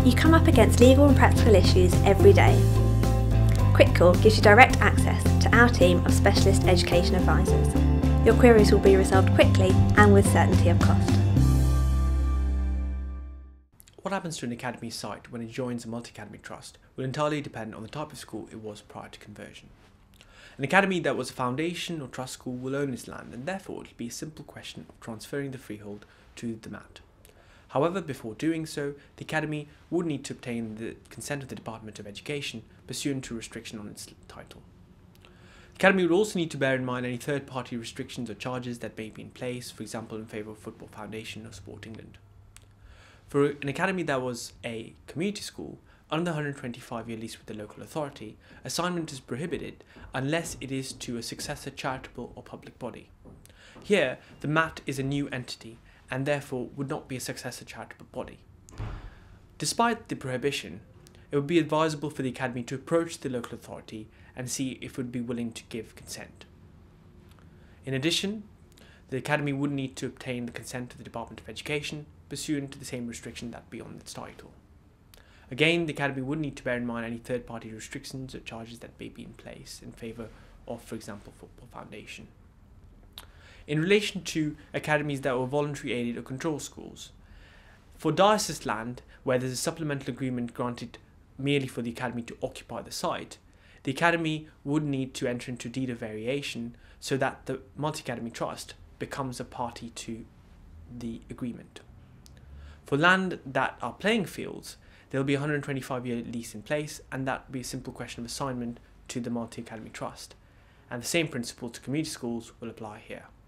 You come up against legal and practical issues every day. Quick Call gives you direct access to our team of specialist education advisors. Your queries will be resolved quickly and with certainty of cost. What happens to an academy site when it joins a multi-academy trust will entirely depend on the type of school it was prior to conversion. An academy that was a foundation or trust school will own its land, and therefore it will be a simple question of transferring the freehold to the MAT. However, before doing so, the academy would need to obtain the consent of the Department of Education pursuant to restriction on its title. The academy would also need to bear in mind any third-party restrictions or charges that may be in place, for example in favour of Football Foundation or Sport England. For an academy that was a community school, under the 125-year lease with the local authority, assignment is prohibited unless it is to a successor charitable or public body. Here, the MAT is a new entity and therefore would not be a successor charitable body. Despite the prohibition, it would be advisable for the academy to approach the local authority and see if it would be willing to give consent. In addition, the academy would need to obtain the consent of the Department of Education pursuant to the same restriction that be on its title. Again, the academy would need to bear in mind any third-party restrictions or charges that may be in place in favour of, for example, Football Foundation. In relation to academies that were voluntary aided or control schools, for diocese land where there is a supplemental agreement granted merely for the academy to occupy the site, the academy would need to enter into deed of variation so that the multi-academy trust becomes a party to the agreement. For land that are playing fields, there will be a 125-year lease in place, and that will be a simple question of assignment to the multi-academy trust. And the same principle to community schools will apply here.